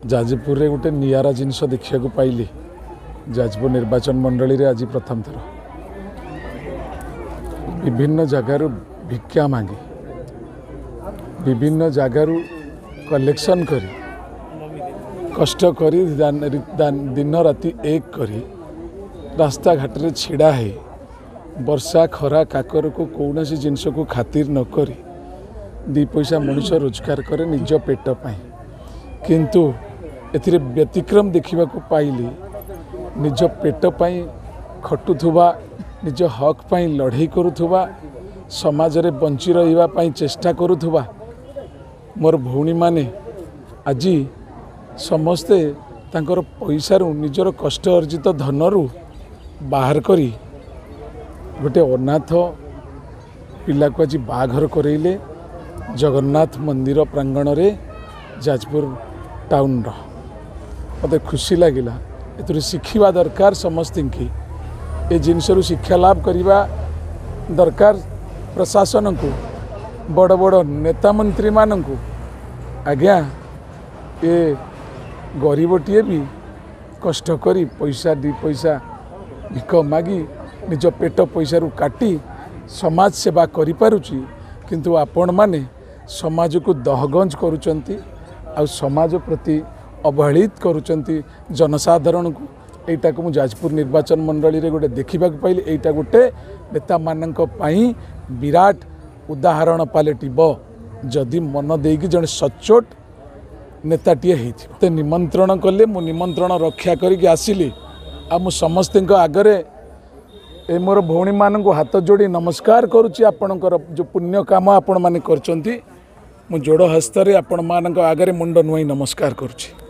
जाजपुर रे गोटे नियारा जिनस देखा पाइली। जाजपुर निर्वाचन मंडली रे आज प्रथम थर विभिन्न जगार भिक्षा मांगी विभिन्न जगार कलेक्शन करी कष्ट करी दिन राति एक करी रास्ता घाट रे छिड़ा है वर्षा खरा काकर को कौन सी जिनस को खातिर न करी दी पैसा मनुष्य रोजगार करे निज पेट पाई किंतु एथिरे व्यतिक्रम देखा पाइली। निज पेट पाई खटुथुबा निज हक पाई लड़ाई करुथुबा समाज रे बंची रहिबा पाई चेष्टा करुथुबा मोर भौणी माने आज समस्ते तांकर पैसारू निजर कष्ट अर्जित धनरू बाहर करी गोटे अनाथ पिला को आज बाघर करेले जगन्नाथ मंदिर प्रांगण रे जाजपुर टाउन रो मते खुशी लगिला। एतु शिखिबा दरकार समस्त की ए जिनसरू शिक्षा लाभ करिबा दरकार प्रशासन को बड़ बड़ नेता मंत्री मानू आज्ञा ए गरीबटीए भी कष्ट करी पैसा दी पैसा भिक मागी निज पेट पैसा रू काटी समाज सेवा करि पारुची किंतु आपण माने समाज को दहगंज करुचंती आ समाज प्रति अवहेलित करुचंती जनसाधारण को एटा को जाजपुर निर्वाचन मंडली रे गोटे देखा पाइली। एटा गोटे नेता मानक पाई विराट उदाहरण पलटिब जदि मन देकी जन सचोट नेताटीए होते निमंत्रण कले मु निमंत्रण रक्षा करके आसिली आ मु समस्त आगरे ए मोर भौणी मान हाथ जोड़ी नमस्कार करुच्ची। आपणकर जो पुण्य काम आपण माने करचंती मु जोड़ हस्त रे आपण मान आगरे मुंड नुआई नमस्कार करुच्ची।